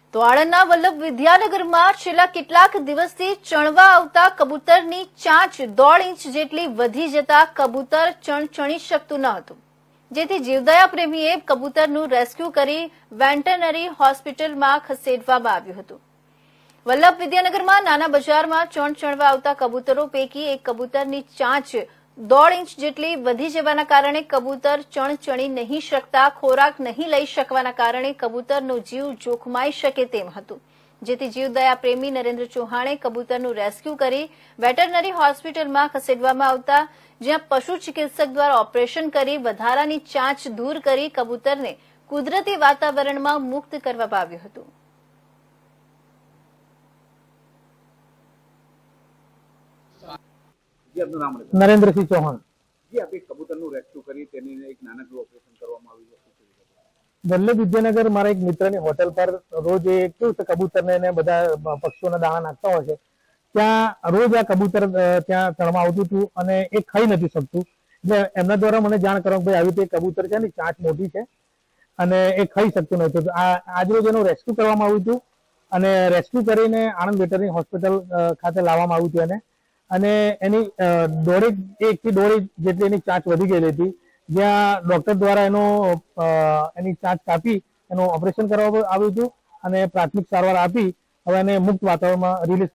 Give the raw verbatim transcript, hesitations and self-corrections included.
તો આણંદના વલ્લભ વિદ્યાનગરમાં છેલ્લા કેટલાક દિવસથી ચણવા આવતા કબૂતરની ચાંચ દોઢ ઇંચ જેટલી વધી જતા કબૂતર ચણચણી શકતું ન હતું, જેથી જીવદયા પ્રેમીએ કબૂતરનું રેસ્ક્યુ કરી વેટરનરી હોસ્પિટલમાં ખસેડવામાં આવ્યું હતું। વલ્લભ વિદ્યાનગરમાં નાના બજારમાં ચણ ચણવા આવતા કબૂતરો પૈકી એક કબૂતરની ચાંચ દોઢ ઇંચ જેટલી વધી જવાના કારણે કબૂતર ચણચણી નહીં શકતા ખોરાક નહીં લઈ શકવાના કારણે કબૂતરનો જીવ જોખમાઈ શકે તેમ હતું, જેથી જીવદયા પ્રેમી નરેન્દ્ર ચૌહાણે કબૂતરનું રેસ્ક્યુ કરી વેટરનરી હોસ્પિટલમાં ખસેડવામાં આવતા જ્યાં પશુ ચિકિત્સક દ્વારા ઓપરેશન કરી વધારાની ચાંચ દૂર કરી કબૂતરને કુદરતી વાતાવરણમાં મુક્ત કરવામાં આવ્યું હતું। नरेंद्र सिंह चौहान जी आप एक कबूतरનું રેસ્ક્યુ કરી તેની એક નાનકડું ઓપરેશન કરવામાં આવ્યું છે। વલ્લભ વિદ્યાનગર મારા એક મિત્રની હોટલ પર રોજ એ કેવું છે કબૂતરને ને બધા પક્ષીઓના દાણા નાખતા હોય છે, ત્યાં રોજ આ કબૂતર ત્યાં ચણવા આવતું હતું અને એ ખાઈ નથી શકતું, એટલે એમના દ્વારા મને જાણ કરવા ભાઈ આવી રીતે કબૂતર છે ને ચાંચ મોટી છે અને એ ખાઈ શકતું નહોતું। આજરોજ એનું રેસ્ક્યુ કરવામાં આવ્યું હતું અને રેસ્ક્યુ કરીને આણંદ વેટરનરી હોસ્પિટલ ખાતે લાવવામાં આવ્યું હતું એને, અને એની દોઢેક એક થી દોઢ જેટલી એની ચાંચ વધી ગયેલી હતી, જ્યાં ડોક્ટર દ્વારા એનો એની ચાંચ કાપી એનું ઓપરેશન કરવામાં આવ્યું હતું અને પ્રાથમિક સારવાર આપી હવે એને મુક્ત વાતાવરણમાં રિલીઝ